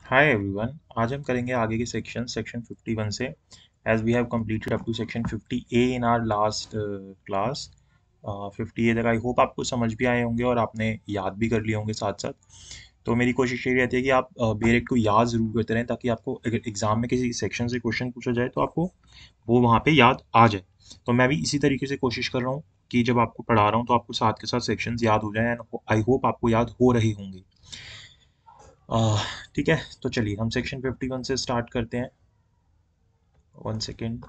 Hi everyone. आज हम करेंगे आगे के सेक्शन 51 से। As we have completed up to section 50A in our last class. 50A तक आई होप आपको समझ भी आए होंगे और आपने याद भी कर लिए होंगे साथ साथ। तो मेरी कोशिश ये रहती है कि आप बेरेक्ट को याद ज़रूर करते रहें, ताकि आपको अगर एग्जाम में किसी सेक्शन से क्वेश्चन पूछा जाए तो आपको वो वहाँ पे याद आ जाए। तो मैं भी इसी तरीके से कोशिश कर रहा हूँ कि जब आपको पढ़ा रहा हूँ तो आपको साथ के साथ सेक्शंस याद हो जाएं, एंड आई होप आपको याद हो रहे होंगे। आह, ठीक है, तो चलिए हम सेक्शन 51 से स्टार्ट करते हैं। One second.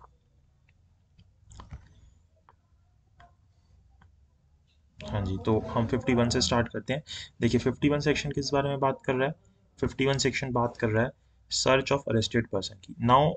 हाँ जी, तो हम 51 से स्टार्ट करते हैं। देखिए 51 सेक्शन किस बारे में बात कर रहा है। 51 सेक्शन बात कर रहा है सर्च ऑफ अरेस्टेड पर्सन की। नाउ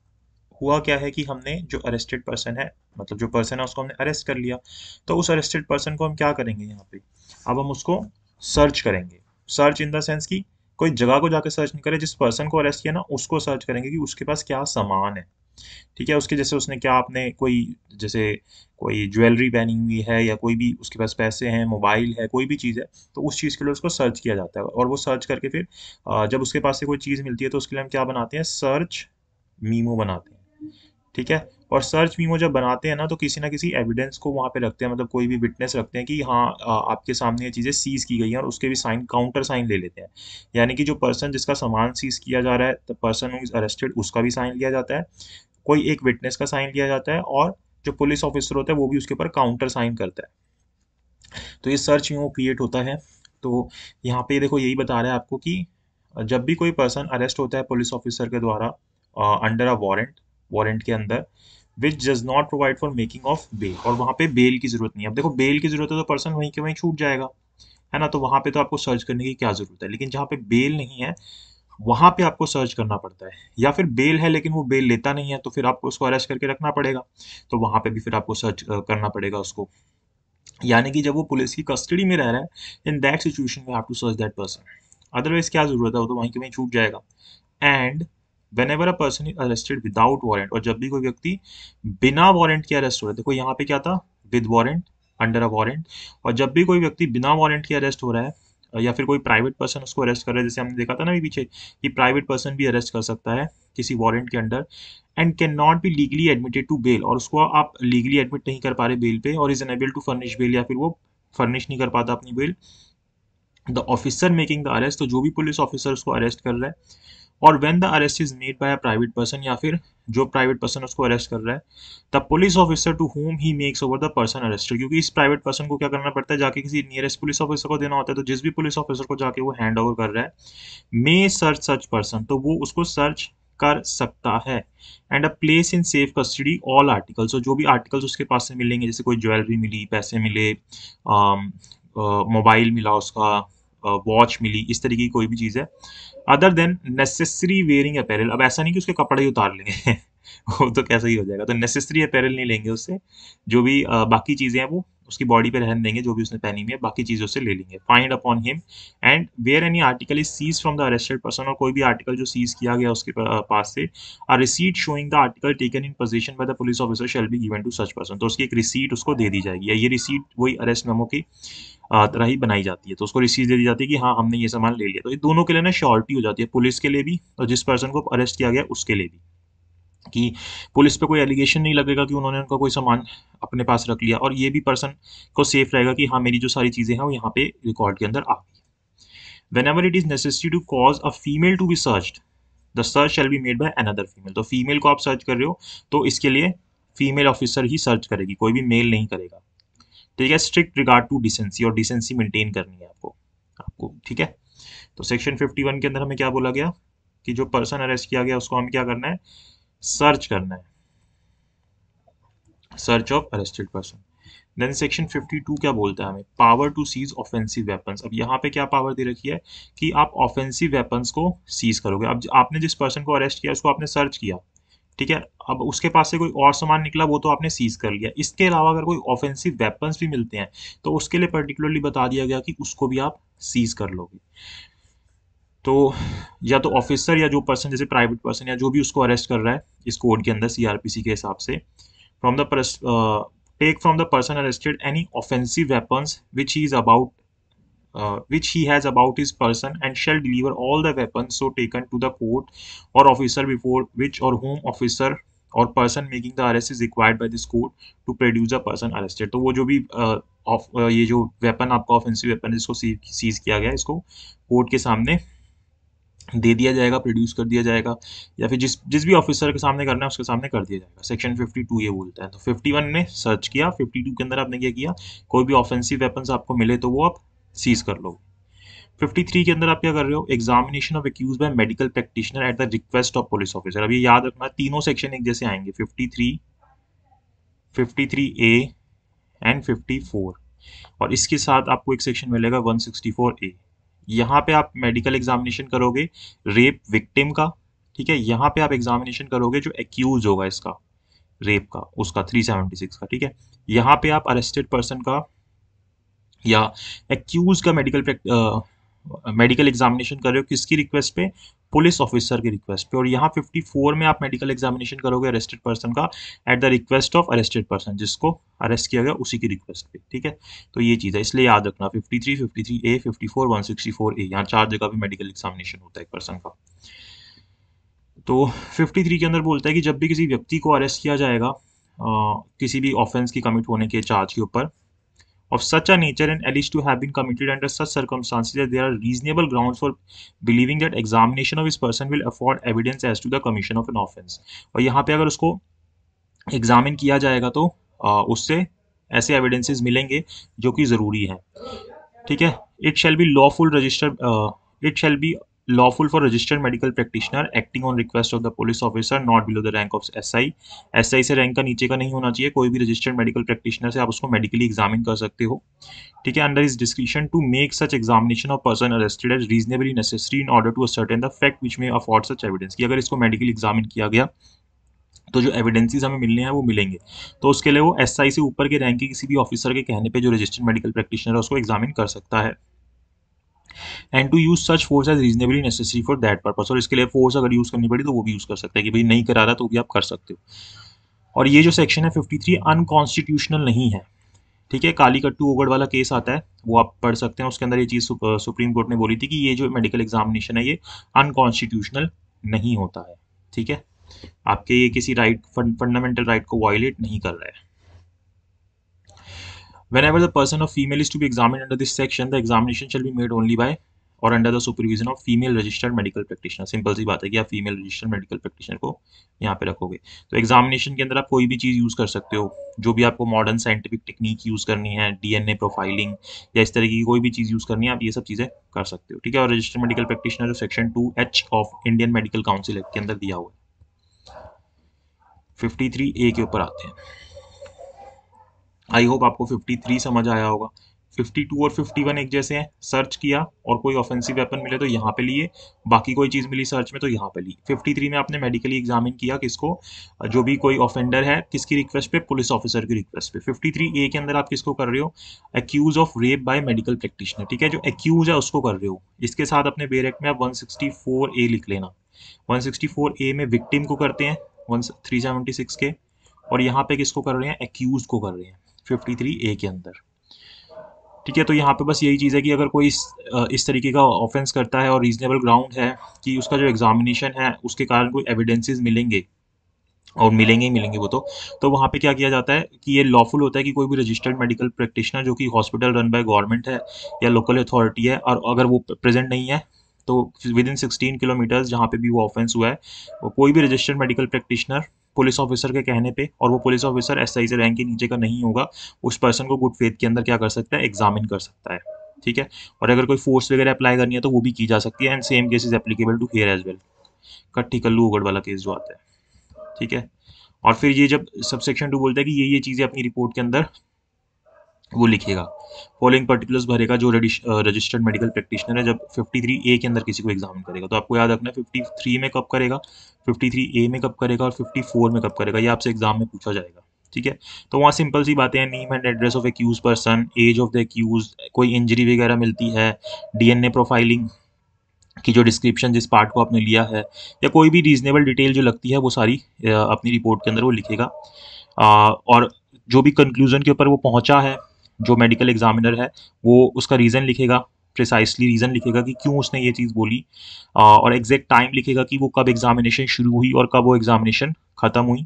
हुआ क्या है कि हमने जो अरेस्टेड पर्सन है, मतलब जो पर्सन है उसको हमने अरेस्ट कर लिया। तो उस अरेस्टेड पर्सन को हम क्या करेंगे यहाँ पे, अब हम उसको सर्च करेंगे। सर्च इन द सेंस कि कोई जगह को जाकर सर्च नहीं करें, जिस पर्सन को अरेस्ट किया ना उसको सर्च करेंगे कि उसके पास क्या सामान है। ठीक है, उसके जैसे उसने क्या, आपने कोई जैसे कोई ज्वेलरी पहनी हुई है या कोई भी उसके पास पैसे हैं, मोबाइल है, कोई भी चीज़ है, तो उस चीज़ के लिए उसको सर्च किया जाता है। और वो सर्च करके फिर जब उसके पास से कोई चीज़ मिलती है तो उसके लिए हम क्या बनाते हैं, सर्च मीमो बनाते हैं। ठीक है, और सर्च मीमो जब बनाते हैं ना तो किसी ना किसी एविडेंस को वहाँ पे रखते हैं, मतलब कोई भी विटनेस रखते हैं कि हाँ आपके सामने ये चीज़ें सीज की गई हैं, और उसके भी साइन, काउंटर साइन ले लेते हैं। यानी कि जो पर्सन जिसका सामान सीज किया जा रहा है, the person who is arrested, उसका भी साइन लिया जाता है, कोई एक विटनेस का साइन लिया जाता है, और जो पुलिस ऑफिसर होता है वो भी उसके ऊपर काउंटर साइन करता है। तो ये सर्च मीमो क्रिएट होता है। तो यहाँ पे देखो यही बता रहा है आपको कि जब भी कोई पर्सन अरेस्ट होता है पुलिस ऑफिसर के द्वारा अंडर अ वारंट, वारंट के अंदर, which does not provide for making of bail, और वहाँ पे बेल की जरूरत नहीं है। अब देखो बेल की जरूरत है तो पर्सन वहीं के वहीं छूट जाएगा, है ना, तो वहाँ पे तो आपको सर्च करने की क्या जरूरत है। लेकिन जहाँ पे बेल नहीं है वहाँ पे आपको सर्च करना पड़ता है, या फिर बेल है लेकिन वो बेल लेता नहीं है तो फिर आपको उसको अरेस्ट करके रखना पड़ेगा। तो वहाँ पे भी फिर आपको सर्च करना पड़ेगा उसको। यानी कि जब वो पुलिस की कस्टडी में रह रहा है, इन दैट सिचुएशन में have to search that person. Otherwise क्या जरूरत है, वो तो वहीं के वहीं छूट जाएगा। And whenever a person is arrested without warrant, और जब भी कोई व्यक्ति बिना वारंट के अरेस्ट हो रहा है, देखो यहाँ पे क्या था, with warrant, under a warrant, और जब भी कोई व्यक्ति बिना वारंट के अरेस्ट हो रहा है, या फिर कोई प्राइवेट पर्सन उसको अरेस्ट कर रहा है, जैसे हमने देखा था ना अभी पीछे कि प्राइवेट पर्सन भी अरेस्ट कर सकता है किसी वारंट के under, and can not be legally admitted to bail, और उसको आप लीगली एडमिट नहीं कर पा रहे बेल पे, और is unable to furnish bail, या फिर वो फर्निश नहीं कर पाता अपनी bail, the officer making the arrest, तो जो भी पुलिस ऑफिसर उसको अरेस्ट कर रहा है, और when the arrest is made by a private person, या फिर जो प्राइवेट पर्सन उसको अरेस्ट कर रहा है, the police officer to whom he makes over the person arrested, क्योंकि इस प्राइवेट पर्सन को क्या करना पड़ता है, जाके किसी नियरेस्ट पुलिस ऑफिसर को देना होता है, तो जिस भी पुलिस ऑफिसर को जाके वो हैंड ओवर कर रहा है, मे सर्च सच पर्सन, तो वो उसको सर्च कर सकता है। And a place in safe custody all articles, तो जो भी आर्टिकल्स उसके पास से मिलेंगे, जैसे कोई ज्वेलरी मिली, पैसे मिले, मोबाइल मिला उसका, वॉच मिली, इस तरीके की कोई भी चीज़ है, other than necessary wearing apparel, अब ऐसा नहीं कि उसके कपड़े ही उतार लेंगे वो तो कैसा ही हो जाएगा, तो नेसेसरी अपैरल नहीं लेंगे उससे, जो भी बाकी चीज़ें हैं वो उसकी बॉडी पे रहने देंगे, जो भी उसने पहनी हुई है बाकी चीज़ों से ले लेंगे। Find upon him and where any article is seize from the arrested person, और कोई भी आर्टिकल जो सीज किया गया उसके पास से, a receipt showing the article taken in position by the police officer shall be given to such person, तो उसकी एक रिसीट उसको दे दी जाएगी, या ये रिसीट वही अरेस्ट मेमो की तरह ही बनाई जाती है, तो उसको रिसीट दे दी जाती है कि हाँ हमने ये सामान ले लिया, तो ये दोनों के लिए ना श्योरिटी हो जाती है, पुलिस के लिए भी और जिस पर्सन को अरेस्ट किया गया उसके लिए भी, कि पुलिस पे कोई एलिगेशन नहीं लगेगा कि उन्होंने उनका कोई सामान अपने पास रख लिया, और ये भी पर्सन को सेफ रहेगा कि हाँ मेरी जो सारी चीज़ें हैं वो यहाँ पे रिकॉर्ड के अंदर आ गई। Whenever it is necessary to cause a female to be searched, the search shall be made by another female, तो फीमेल को आप सर्च कर रहे हो तो इसके लिए फीमेल ऑफिसर ही सर्च करेगी, कोई भी मेल नहीं करेगा। ठीक है, स्ट्रिक्ट रिगार्ड टू डिसेंसी, और डिसेंसी मेंटेन करनी है आपको आपको ठीक है। तो सेक्शन 51 के अंदर हमें क्या बोला गया कि जो पर्सन अरेस्ट किया गया उसको हमें क्या करना है, सर्च करना है, search of arrested person. Then section 52 क्या बोलता है हमें, power to seize offensive weapons. अब यहाँ पे क्या पावर दे रखी है कि आप ऑफेंसिव वेपन्स को सीज करोगे। अब आपने जिस पर्सन को अरेस्ट किया उसको आपने सर्च किया, ठीक है, अब उसके पास से कोई और सामान निकला वो तो आपने सीज कर लिया, इसके अलावा अगर कोई ऑफेंसिव वेपन्स भी मिलते हैं तो उसके लिए पर्टिकुलरली बता दिया गया कि उसको भी आप सीज कर लोगे। तो या तो ऑफिसर या जो पर्सन, जैसे प्राइवेट पर्सन या जो भी उसको अरेस्ट कर रहा है इस कोड के अंदर सीआरपीसी के हिसाब से, from the take from the person arrested any offensive weapons which he is about which he has about his person and shall deliver all the weapons so taken to the court or officer before which or whom officer or person making the arrest is required by this court to produce a person arrested। तो वो जो भी ये जो weapon आपका offensive weapon इसको seize किया गया इसको कोर्ट के सामने दे दिया जाएगा, प्रोड्यूस कर दिया जाएगा, या फिर जिस जिस भी ऑफिसर के सामने करना है उसके सामने कर दिया जाएगा। सेक्शन 52 ये बोलता है। तो 51 ने सर्च किया, 52 के अंदर आपने क्या किया, कोई भी ऑफेंसिव वेपन्स आपको मिले तो वो आप सीज कर लो। 53 के अंदर आप क्या कर रहे हो, examination of accused by medical practitioner at the request of police officer. अब ये याद रखना तीनों सेक्शन एक जैसे आएंगे, 53, 53A एंड 54, और इसके साथ आपको एक सेक्शन मिलेगा 164A। यहाँ पे आप मेडिकल एग्जामिनेशन करोगे रेप विक्टिम का, ठीक है। यहाँ पे आप एग्जामिनेशन करोगे जो एक्यूज होगा इसका रेप का, उसका 376 का, ठीक है। यहाँ पे आप अरेस्टेड पर्सन का या एक्यूज का मेडिकल एग्जामिनेशन कर रहे हो किसकी रिक्वेस्ट पे, पुलिस ऑफिसर की रिक्वेस्ट पे। और यहाँ 54 में आप मेडिकल एग्जामिनेशन करोगे अरेस्टेड पर्सन का at the request of arrested person, जिसको अरेस्ट किया गया उसी की रिक्वेस्ट पे, ठीक है। तो ये चीज़ है, इसलिए याद रखना 53, 53A, 54, 164A, यहाँ 4 जगह भी मेडिकल एग्जामिनेशन होता है एक पर्सन का। तो 53 के अंदर बोलता है कि जब भी किसी व्यक्ति को अरेस्ट किया जाएगा किसी भी ऑफेंस की कमिट होने के चार्ज के ऊपर, of such a nature and alleged to have been committed under such circumstances that there are reasonable grounds for believing that examination of his person will afford evidence as to the commission of an offense। और यहाँ पे अगर उसको examine किया जाएगा तो उससे ऐसे एविडेंसेस मिलेंगे जो कि ज़रूरी हैं, ठीक है। It shall be lawful for registered medical practitioner acting on request of the police officer not below the rank of SI। SI से रैंक का नीचे का नहीं होना चाहिए, कोई भी रजिस्टर्ड मेडिकल प्रैक्टिशनर से आप उसको मेडिकली एग्जामिन कर सकते हो, ठीक है। Under his description to make such examination of person arrested as reasonably necessary in order to ascertain the fact which में अफोर्ड सच एविडेंस, कि अगर इसको मेडिकली एग्जामिन किया गया तो जो एविडेंसेस हमें मिलने हैं वो मिलेंगे, तो उसके लिए वो SI से ऊपर के रैंक के किसी भी ऑफिसर के कहने पे जो रजिस्टर्ड मेडिकल प्रैक्टिशनर है उसको एग्जामिन कर सकता है। And to use such force as reasonably necessary for that purpose, और इसके लिए फोर्स अगर यूज करनी पड़ी तो वो भी यूज कर सकते हैं कि भाई नहीं करा रहा तो भी आप कर सकते हो। और ये जो सेक्शन है 53 अनकॉन्स्टिट्यूशनल नहीं है, ठीक है। कालीकट्टू ओगड़ वाला केस आता है वो आप पढ़ सकते हैं, उसके अंदर ये चीज़ सुप्रीम कोर्ट ने बोली थी कि ये जो मेडिकल एग्जामिनेशन है ये अनकॉन्स्टिट्यूशनल नहीं होता है, ठीक है। आपके ये किसी राइट फंडामेंटल राइट को वायलेट नहीं कर रहा है। Whenever the person of female is to be examined under this section, the examination shall be made only by और under the supervision of female registered medical practitioner. Simple सी बात है कि आप फीमेल रजिस्टर्ड मेडिकल प्रैक्टिशनर को यहाँ पे रखोगे। तो एग्जामिनेशन के अंदर आप कोई भी चीज़ यूज़ कर सकते हो, जो भी आपको मॉडर्न साइंटिफिक टेक्निक यूज़ करनी है, DNA प्रोफाइलिंग या इस तरह की कोई भी चीज़ यूज़ करनी है, आप ये सब चीज़ें कर सकते हो, ठीक है। और registered medical practitioner section 2H of Indian medical council act के अंदर दिया हुआ है। 53A के ऊपर आते हैं। आई होप आपको 53 समझ आया होगा। 52 और 51 एक जैसे हैं, सर्च किया और कोई ऑफेंसिव वेपन मिले तो यहाँ पे लिए, बाकी कोई चीज़ मिली सर्च में तो यहाँ पे ली। 53 में आपने मेडिकली एग्जामिन किया किसको, जो भी कोई ऑफेंडर है, किसकी रिक्वेस्ट पे, पुलिस ऑफिसर की रिक्वेस्ट पे। 53A के अंदर आप किसको कर रहे हो, accused of rape by medical practitioner, ठीक है। जो एक्यूज है उसको कर रहे हो, इसके साथ अपने बेर एक्ट में आप 164A लिख लेना। 164A में विक्टिम को करते हैं 376 के, और यहाँ पे किसको कर रहे हैं, एक्यूज को कर रहे हैं 53A के अंदर, ठीक है। तो यहाँ पे बस यही चीज़ है कि अगर कोई इस तरीके का ऑफेंस करता है और रीजनेबल ग्राउंड है कि उसका जो एग्जामिनेशन है उसके कारण कोई एविडेंसेस मिलेंगे, और मिलेंगे ही मिलेंगे वो तो वहाँ पे क्या किया जाता है कि ये लॉफुल होता है कि कोई भी रजिस्टर्ड मेडिकल प्रैक्टिशनर जो कि हॉस्पिटल रन बाय गवर्नमेंट है या लोकल अथॉरिटी है, और अगर वो प्रेजेंट नहीं है तो विद इन 16 किलोमीटर्स जहाँ पे भी वो ऑफेंस हुआ है, वो कोई भी registered medical practitioner police officer के कहने पे, और वो पुलिस ऑफिसर SI से रैंक के नीचे का नहीं होगा, उस पर्सन को गुड फेथ के अंदर क्या कर सकता है, एग्जामिन कर सकता है, ठीक है। और अगर कोई फोर्स वगैरह अप्लाई करनी है तो वो भी की जा सकती है, and same case is applicable to here as well. कट्टी कल्लू उगड़ वाला केस जो आता है, ठीक है। और फिर ये जब सबसेक्शन 2 बोलता है कि ये चीज़ें अपनी रिपोर्ट के अंदर वो लिखेगा, फॉलोइंग पर्टिकुलर्स भरेगा जो रजिस्टर्ड मेडिकल प्रैक्टिशनर है जब 53A के अंदर किसी को एग्जामिन करेगा। तो आपको याद रखना है 53 में कब करेगा, 53A में कब करेगा और 54 में कब करेगा, ये आपसे एग्जाम में पूछा जाएगा, ठीक है। तो वहाँ सिंपल सी बातें हैं, name and address of accused person, age of the accused, कोई इंजरी वगैरह मिलती है, DNA प्रोफाइलिंग की जो डिस्क्रिप्शन जिस पार्ट को आपने लिया है, या कोई भी रीजनेबल डिटेल जो लगती है वो सारी अपनी रिपोर्ट के अंदर वो लिखेगा। और जो भी कंक्लूजन के ऊपर वो पहुंचा है जो मेडिकल एग्जामिनर है वो उसका रीज़न लिखेगा, प्रिसाइसली रीज़न लिखेगा कि क्यों उसने ये चीज़ बोली, और एग्जैक्ट टाइम लिखेगा कि वो कब एग्जामिनेशन शुरू हुई और कब वो एग्जामिनेशन ख़त्म हुई।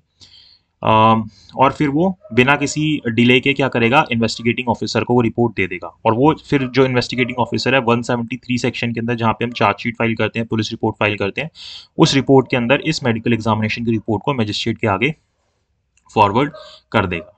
और फिर वो बिना किसी डिले के क्या करेगा, इन्वेस्टिगेटिंग ऑफिसर को वो रिपोर्ट दे देगा, और वो फिर जो इन्वेस्टिगेटिंग ऑफिसर है 173 सेक्शन के अंदर जहाँ पे हम चार्जशीट फाइल करते हैं, पुलिस रिपोर्ट फाइल करते हैं, उस रिपोर्ट के अंदर इस मेडिकल एग्जामिनेशन की रिपोर्ट को मजिस्ट्रेट के आगे फॉरवर्ड कर देगा।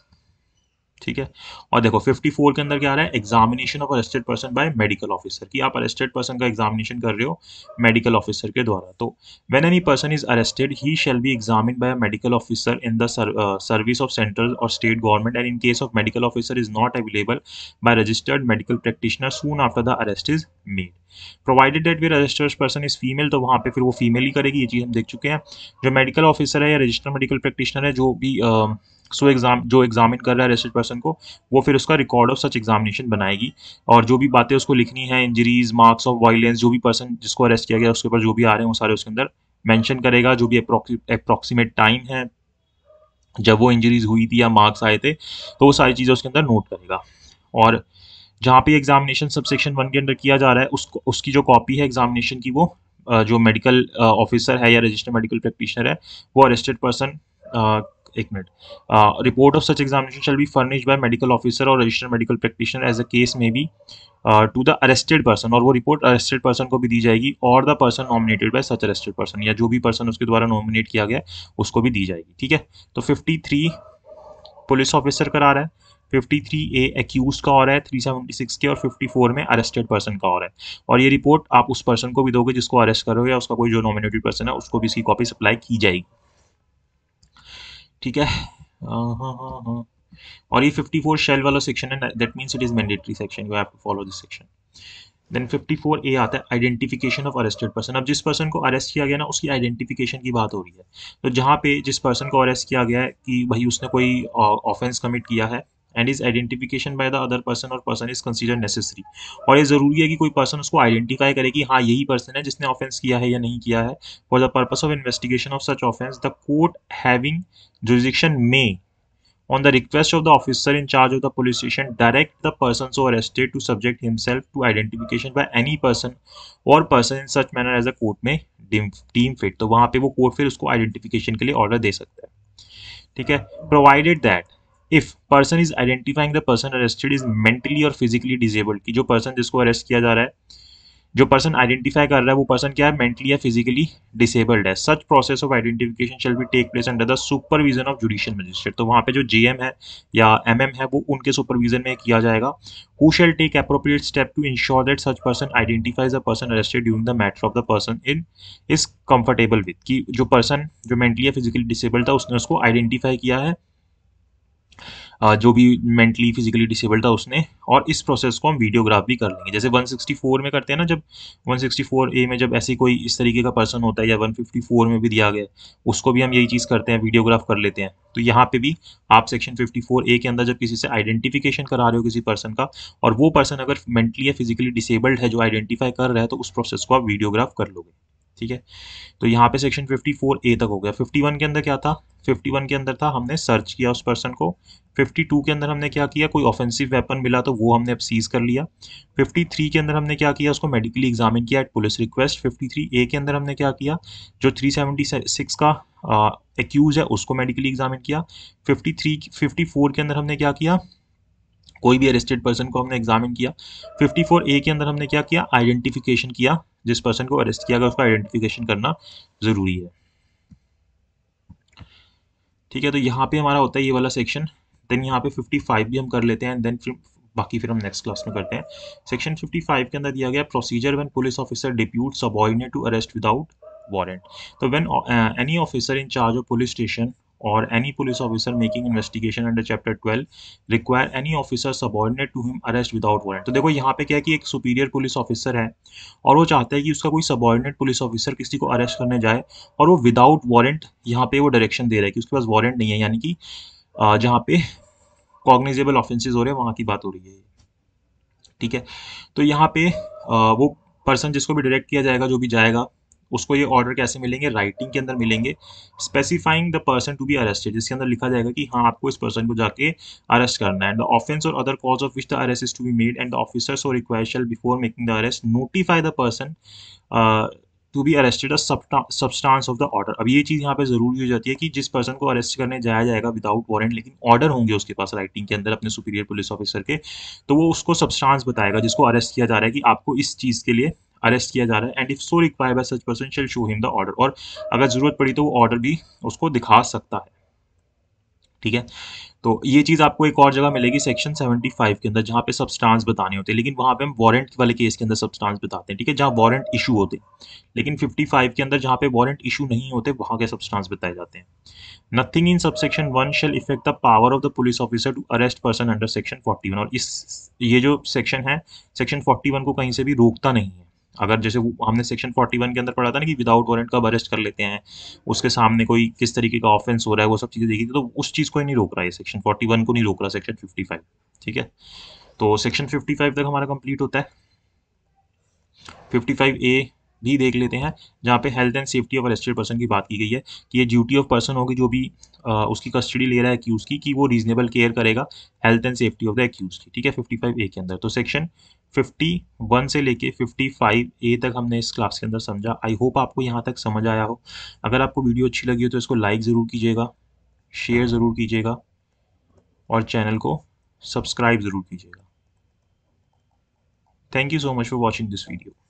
ठीक है। और देखो 54 के अंदर क्या आ रहा है, examination of arrested person by medical officer, कि आप अरेस्टेड पर्सन का एग्जामिनेशन कर रहे हो मेडिकल ऑफिसर के द्वारा। तो when any person is arrested he shall be examined by a medical officer in the service of central और state government, and in case of medical officer is not available by registered medical practitioner soon after the arrest is made, provided that where registered person is female. तो वहाँ पे फिर वो female ही करेगी, ये चीज़ हम देख चुके हैं। जो मेडिकल ऑफिसर है या रजिस्टर्ड मेडिकल प्रैक्टिशनर है, जो भी जो एग्जामिन कर रहा है अरेस्टेड पर्सन को, वो फिर उसका रिकॉर्ड ऑफ सच एग्जामिनेशन बनाएगी, और जो भी बातें उसको लिखनी है, इंजरीज, मार्क्स ऑफ वायलेंस, जो भी पर्सन जिसको अरेस्ट किया गया उसके ऊपर जो भी आ रहे हैं वो सारे उसके अंदर मेंशन करेगा। जो भी अप्रोक्सीमेट टाइम है जब वो इंजरीज हुई थी या मार्क्स आए थे, तो वो सारी चीज़ें उसके अंदर नोट करेगा। और जहाँ पे एग्जामिनेशन सब सेक्शन 1 के अंदर किया जा रहा है, उसकी जो कॉपी है एग्जामिनेशन की, वो जो मेडिकल ऑफिसर है या रजिस्टर्ड मेडिकल प्रैक्टिशनर है, वो अरेस्टेड पर्सन, एक minute, report of such examination shall be furnished by medical officer और registered medical practitioner as a case में be to the arrested person, और वो रिपोर्ट अरेस्टेड पर्सन को भी दी जाएगी, और the person nominated by such arrested person, या जो भी पर्सन उसके द्वारा नॉमिनेट किया गया उसको भी दी जाएगी। ठीक है। तो 53 पुलिस ऑफिसर करा रहा है, 53A एक्यूज का और है 376 के, और 54 में अरेस्टेड पर्सन का और है। और ये रिपोर्ट आप उस पर्सन को भी दोगे जिसको अरेस्ट करोगे, या उसका कोई जो नॉमिनेटेड पर्सन है उसको भी इसकी कॉपी सप्लाई की जाएगी। ठीक है। हाँ। और ये 54 शेल वाला सेक्शन है, that means it is mandatory section, you have to follow this section. Then 54A आता है आइडेंटिफिकेशन ऑफ अरेस्टेड पर्सन। अब जिस पर्सन को अरेस्ट किया गया ना, उसकी आइडेंटिफिकेशन की बात हो रही है। तो जहाँ पे जिस पर्सन को अरेस्ट किया गया है कि भाई उसने कोई ऑफेंस कमिट किया है, and is identification by the other person और पर्सन इज कंसीडर नेसेसरी, और ये जरूरी है कि कोई पर्सन उसको आइडेंटिफाई करे कि हाँ यही पर्सन है जिसने ऑफेंस किया है या नहीं किया है। For the purpose of investigation of such offence the court having jurisdiction में, on the request of the officer in charge of the police station, direct the person so arrested to subject himself to identification by any person or person in such manner as the court में deem fit। तो वहाँ पे वो court फिर उसको identification के लिए order दे सकता है। ठीक है। Provided that if person is identifying the person arrested is mentally और फिजिकली डिसेबल्ड, कि जो पर्सन जिसको अरेस्ट किया जा रहा है, जो पर्सन आइडेंटिफाई कर रहा है वो पर्सन क्या है, मेंटली या फिजिकली डिसेबल्ड है। Such process of identification shall be take place under the supervision of judicial magistrate. तो वहाँ पे जो जेएम है या एमएम है वो उनके सुपरविजन में किया जाएगा। Who shall take appropriate step to ensure that such person identifies the person arrested during the matter of the person in is comfortable with, कि जो पर्सन जो मेंटली या फिजिकली डिसेबल्ड था उसने उसको आइडेंटिफाई किया है, जो भी मेंटली फिजिकली डिसेबल्ड था उसने, और इस प्रोसेस को हम वीडियोग्राफ भी कर लेंगे, जैसे 164 में करते हैं ना, जब 164A में जब ऐसे कोई इस तरीके का पर्सन होता है, या 154 में भी दिया गया उसको भी हम यही चीज़ करते हैं, वीडियोग्राफ कर लेते हैं। तो यहाँ पे भी आप सेक्शन 54A के अंदर जब किसी से आइडेंटिफिकेशन करा रहे हो किसी पर्सन का, और वो पर्सन अगर मेंटली या फिजिकली डिसेबल्ड है जो आइडेंटिफाई कर रहा है, तो उस प्रोसेस को आप वीडियोग्राफ कर लोगे। ठीक है। तो यहाँ पे सेक्शन 54A तक हो गया। 51 के अंदर क्या था, 51 के अंदर था हमने सर्च किया उस पर्सन को। 52 के अंदर हमने क्या किया, कोई ऑफेंसिव वेपन मिला तो वो हमने अब सीज कर लिया। 53 के अंदर हमने क्या किया, उसको मेडिकली एग्जामिन किया एट पुलिस रिक्वेस्ट। 53A के अंदर हमने क्या किया, जो 376 का एक्यूज है उसको मेडिकली एग्जामिन किया। 54 के अंदर हमने क्या किया, कोई भी अरेस्टेड पर्सन को हमने एग्जामिन किया। 54A के अंदर हमने क्या किया, आइडेंटिफिकेशन किया, जिस पर्सन को अरेस्ट किया गया उसका आइडेंटिफिकेशन करना जरूरी है। ठीक है। तो यहाँ पे हमारा होता है ये वाला सेक्शन। देन यहाँ पे 55 भी हम कर लेते हैं, देन फिर बाकी फिर हम नेक्स्ट क्लास में करते हैं। सेक्शन 55 के अंदर दिया गया procedure when police officer depute subordinate to arrest without warrant. तो when any officer in charge of police station or any police officer making investigation under chapter 12 require any officer subordinate to him arrest without warrant। तो देखो यहाँ पे क्या है कि एक superior police officer है और वो चाहता है कि उसका कोई सबऑर्डिनेट पुलिस ऑफिसर किसी को अरेस्ट करने जाए, और वो विदाउट वारंट यहाँ पे वो डायरेक्शन दे रहा है कि उसके पास वारंट नहीं है, यानी कि जहाँ पे कॉग्निजेबल ऑफेंसेस हो रहे हैं वहाँ की बात हो रही है। ठीक है। तो यहाँ पे वो पर्सन जिसको भी डायरेक्ट किया जाएगा, जो भी जाएगा, उसको ये ऑर्डर कैसे मिलेंगे, राइटिंग के अंदर मिलेंगे, specifying the person to be arrested, जिसके अंदर लिखा जाएगा कि हाँ आपको इस पर्सन को जाके अरेस्ट करना है। एंड द ऑफेंस और other cause of which the arrest is to be made and the officer so required shall before making the arrest notify the person to be arrested a substance of the order. अब ये चीज़ यहाँ पे ज़रूरी हो जाती है कि जिस पर्सन को अरेस्ट करने जाया जाएगा विदाउट वारंट, लेकिन ऑर्डर होंगे उसके पास राइटिंग के अंदर अपने सुपीरियर पुलिस ऑफिसर के, तो वो उसको सब्सटेंस बताएगा जिसको अरेस्ट किया जा रहा है कि आपको इस चीज़ के लिए अरेस्ट किया जा रहा है। And if so required by such person shall show him the order, और अगर जरूरत पड़ी तो वो ऑर्डर भी उसको दिखा सकता है। ठीक है, तो ये चीज़ आपको एक और जगह मिलेगी सेक्शन 75 के अंदर, जहाँ पे सब्सटेंस बताने होते हैं, लेकिन वहाँ पे हम वारंट वाले केस के अंदर सब्सटेंस बताते हैं। ठीक है, जहाँ वारंट इशू होते हैं, लेकिन 55 के अंदर जहाँ पे वारंट इशू नहीं होते वहाँ के सब्सटेंस बताए जाते हैं। Nothing in subsection 1 shall effect the power of the police officer to arrest person under section 41। और इस ये जो सेक्शन है सेक्शन 41 को कहीं से भी रोकता नहीं है। अगर जैसे हमने सेक्शन 41 के अंदर पढ़ा था ना कि विदाउट वारंट कब अरेस्ट कर लेते हैं, उसके सामने कोई किस तरीके का ऑफेंस हो रहा है, वो सब चीज़ें देखी थी, तो उस चीज़ को ही नहीं रोक रहा है सेक्शन 41 को, नहीं रोक रहा सेक्शन 55। ठीक है, तो सेक्शन 55 तक हमारा कंप्लीट होता है। 55A भी देख लेते हैं, जहाँ पे health and safety of arrested person की बात की गई है कि ये ड्यूटी ऑफ पर्सन होगी जो भी उसकी कस्टडी ले रहा है एक्यूज की, कि वो रीजनेबल केयर करेगा health and safety of the accused की। ठीक है, 55A के अंदर। तो सेक्शन 51 से लेके 55A तक हमने इस क्लास के अंदर समझा। आई होप आपको यहाँ तक समझ आया हो। अगर आपको वीडियो अच्छी लगी हो तो इसको लाइक ज़रूर कीजिएगा, शेयर ज़रूर कीजिएगा, और चैनल को सब्सक्राइब ज़रूर कीजिएगा। Thank you so much for watching this video.